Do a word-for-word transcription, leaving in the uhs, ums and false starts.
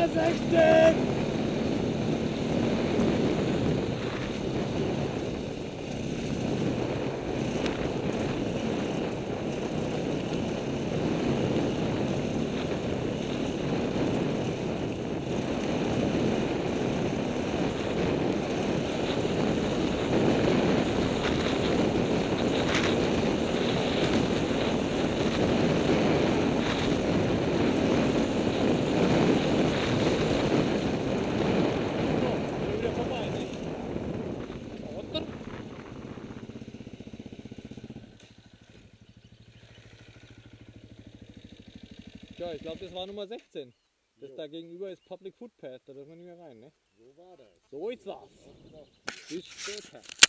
Nummer sechzehn! Ja, ich glaube, das war Nummer sechzehn. Das jo. Da gegenüber ist Public Footpath, da dürfen wir nicht mehr rein, ne? So war das. So jetzt war's. Bis später.